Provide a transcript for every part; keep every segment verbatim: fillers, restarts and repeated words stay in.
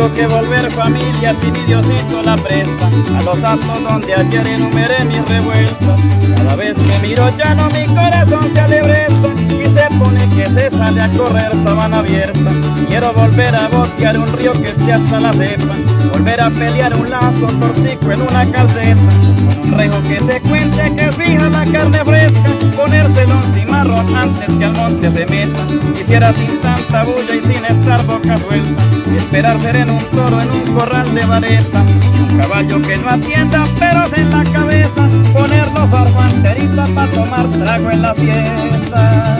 Tengo que volver, familia, si mi Diosito la presta, a los actos donde ayer enumeré mis revueltas. Cada vez que miro llano mi corazón se alebresta y se pone que se sale a correr sabana abierta. Quiero volver a bosquear un río que esté hasta la cepa, volver a pelear un lazo cortico en una calceta, con un rejo que se cuente que fija la carne fresca, ponérselo en cimarrón antes que al monte se meta. Quisiera sin tanta bulla y sin estar boca suelta, y esperar ser en un toro en un corral de vareta, y un caballo que no atienda peros en la cabeza, ponerlo farfanterita pa' tomar trago en la fiesta.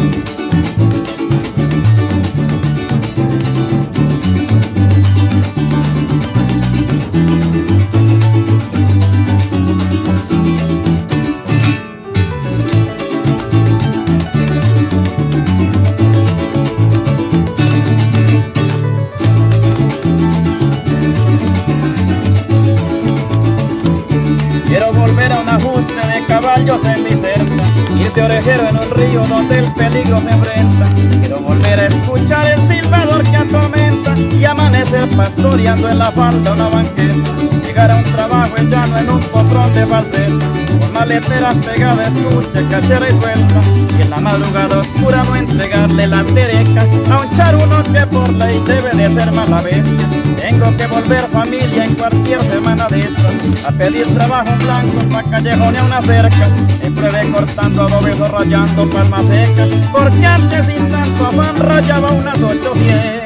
Quiero volver a un ajuste de caballos en mi cerca, ir de orejero en un río donde el peligro me enfrenta. Quiero volver a escuchar el silbador que atormenta y amanecer pastoreando en la falda una banqueta. Llegar a un trabajo en llano en un potrón de falseta, con maleteras pegadas, escuche, cachera y suelta. Y en la madrugada oscura no entregarle las derechas a un charuno que por ley debe de ser mala bestia. Tengo que volver, familia, en cualquier semana de estas, a pedir trabajo en blanco pa' callejonear una cerca, en pruebe cortando adobes o rayando palmas secas, porque antes sin tanto afán rayaba unas ochocientas.